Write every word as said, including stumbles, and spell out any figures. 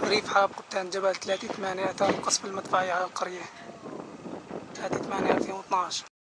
ريف حاب قبطان جبل ثلاثة ثمانية تم القصف المدفعي على القرية ثلاثة ثمانية ألفين واثناعش.